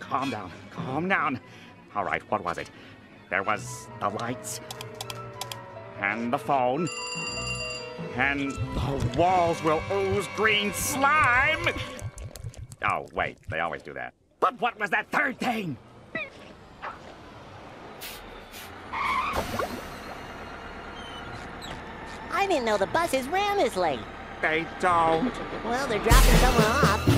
calm down. Calm down. All right, what was it? There was the lights, and the phone, and the walls will ooze green slime. Oh, wait, they always do that. But what was that third thing? I didn't know the buses ran this late. They don't. Well, they're dropping someone off.